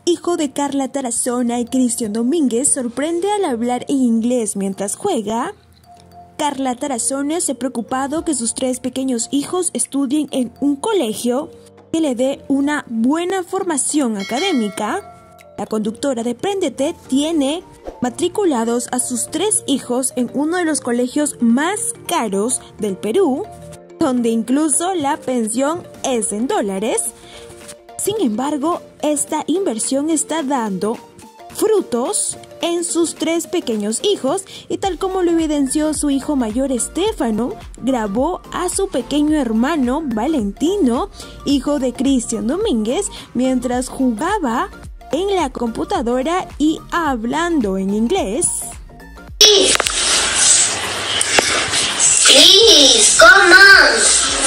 hijo de Carla Tarazona y Cristian Domínguez, sorprende al hablar en inglés mientras juega. Carla Tarazona se ha preocupado que sus 3 pequeños hijos estudien en un colegio que le dé una buena formación académica. La conductora de Préndete tiene matriculados a sus 3 hijos en uno de los colegios más caros del Perú, donde incluso la pensión es en dólares. Sin embargo, esta inversión está dando frutos en sus 3 pequeños hijos y tal como lo evidenció su hijo mayor Estefano, grabó a su pequeño hermano Valentino, hijo de Cristian Domínguez, mientras jugaba en la computadora y hablando en inglés. Please, come on.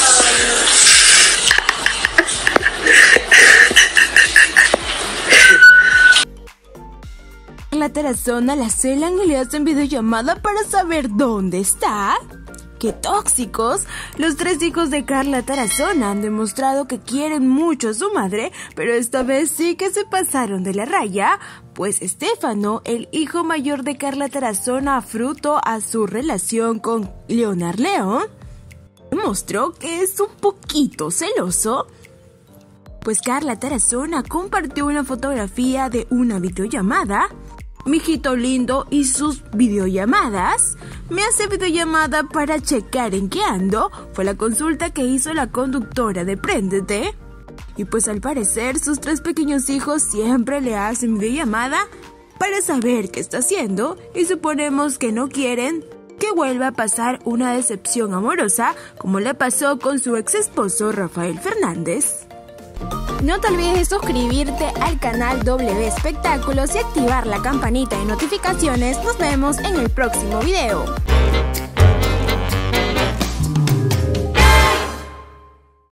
La Tarazona la celan y le hacen videollamada para saber dónde está. ¡Qué tóxicos! Los 3 hijos de Carla Tarazona han demostrado que quieren mucho a su madre, pero esta vez sí que se pasaron de la raya, pues Estefano, el hijo mayor de Carla Tarazona, fruto a su relación con Leonard León, demostró que es un poquito celoso, pues Carla Tarazona compartió una fotografía de una videollamada. Mijito lindo y sus videollamadas. Me hace videollamada para checar en qué ando. Fue la consulta que hizo la conductora de Préndete. Y pues al parecer sus 3 pequeños hijos siempre le hacen videollamada para saber qué está haciendo. Y suponemos que no quieren que vuelva a pasar una decepción amorosa como le pasó con su ex esposo Rafael Fernández. No te olvides de suscribirte al canal W Espectáculos y activar la campanita de notificaciones. Nos vemos en el próximo video.